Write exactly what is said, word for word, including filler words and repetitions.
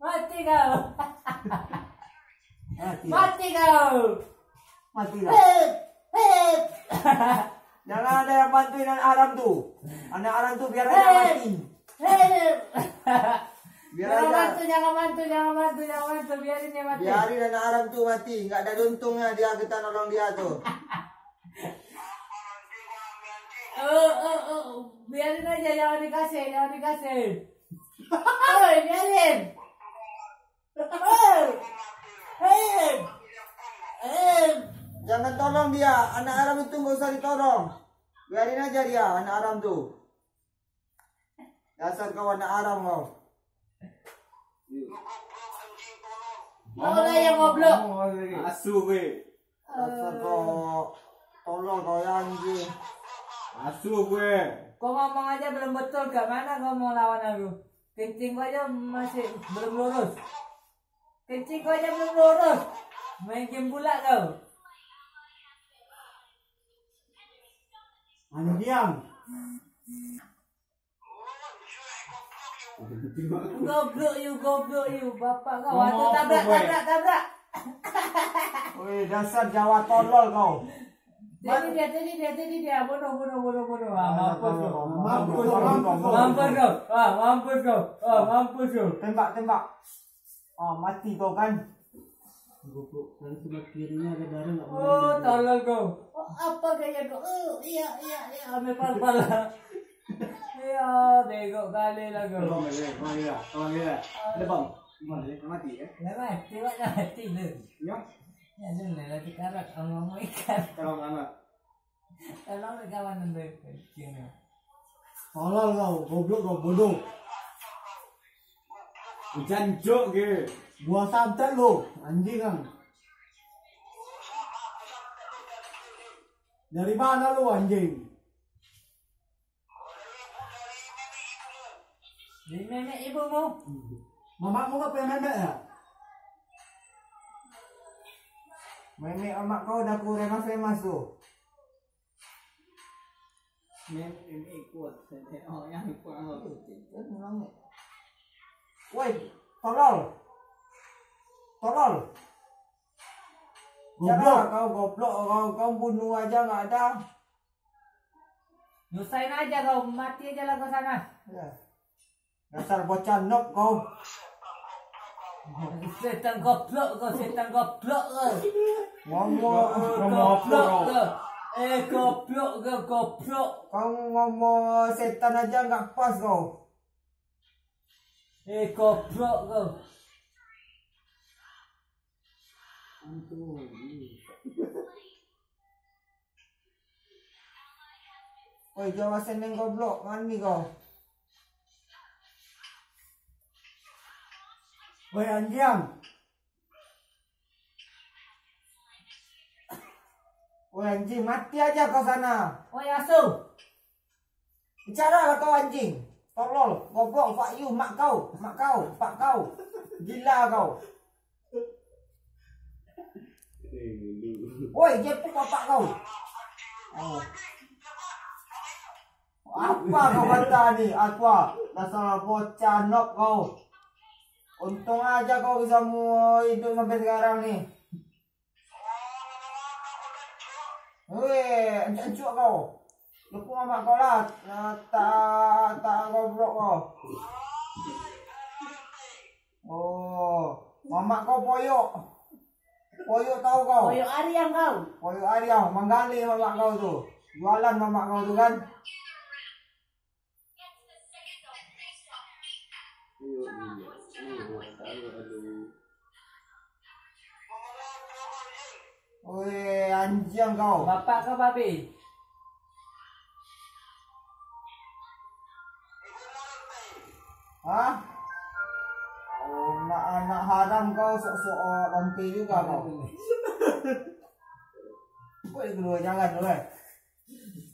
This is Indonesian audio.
Mati kau. Mati. Mati kau. Mati lah. Hep, hep. Jangan ada yang bantuin anak haram tuh. Anak haram tuh biar aja mati. Hep. Biar Jangan aja. bantu, jangan bantu, jangan bantu, jangan bantu, biarin dia mati. Biarin anak haram tuh mati. Nggak ada untungnya dia kita nolong dia tuh. Oh, oh, oh, biarin aja, jangan dikasih, jangan dikasih. Oi, biarin. Hei, hei, hei. Jangan tolong dia. Anak haram itu nggak usah ditolong. Biarin aja dia anak haram tuh. Dasar kau anak haram kau. Mau lah yang ngoblok. Asu gue. Dasar kau. Tolong kau ya anjing. Asu gue. Kau ngomong aja belum betul, gak mana kau mau lawan aku? Kencing kau aja masih belum lurus. Kencing kau aja belum lurus. Main game pula kau. Anjing. Goblok you, goblok you, bapak kau. Atau tabrak, tabrak, tabrak. Woi, dasar Jawa tolol kau. Jadi dia, jadi dia, jadi dia. Bunuh, bunuh, bunuh, bunuh. Ah, mampus kau. Mampus, Mampus kau. Ah, mampus kau. Ah, mampus kau. Tembak, tembak. Oh, mati kau kan. Goblok, kan sebelah kirinya ada darah enggak Oh, tolol kau. Oh, apa gaya kau? Oh, iya, iya, iya. Ambil pal-pal. Iya, bego kali lah kau. Tolong dia, tolong dia, tolong dia. Ada bang, gimana dia mati ya? Dah mati, wak dah mati tu. Ya, Ya, tu lah lagi karat ngomong ikan. tolong anak. Tolong ke kawan tu. Kecil ni. Tolol kau, goblok kau bodoh. Jancuk ke? Gua santet lu, anjing kan. Dari mana lu anjing? Di nenek ibumu. Mamamu gak punya memek ya? Memek emak kau udah kurang famous tuh. Nenek kuat. Oh, yang kuat. Woi, tolol. Tolol. Jangan Goblok. kau goblok, kau kau bunuh aja nggak ada. Nyusahin aja kau, mati aja lah kau sana. Ya. Dasar bocah nok kau. Setan goblok kau, setan goblok kau. Ngomong Goblok kau. Eh, goblok kau, goblok. kau ngomong setan aja nggak pas kau. Eh, goblok kau. Woi, Jawa seneng goblok, mani kau. Woi anjing. Woi anjing, mati aja kau sana. Oh, asu. Bicara lah kau anjing. Tolol, goblok, pak you, mak kau, mak kau, pak kau. Gila kau. Woi, jepuk bapak kau. Oh. Apa kau kata ni? Apa? Dasar bocah nok kau. Untung aja kau bisa mau hidup sampai sekarang nih. Weh, encuk kau. Lupa mamak kau lah. Nah, tak, tak goblok kau. Oh, mamak kau poyok. Poyok tahu kau? Koyok Ariang kau. Poyok Ariang, manggali mamak kau tu. Jualan mamak kau tu kan? Weh, anjing kau. Bapak kau babi. Hah? Oh, nak anak haram kau sok-sok lonti juga kau. Woi, kedua jangan, weh.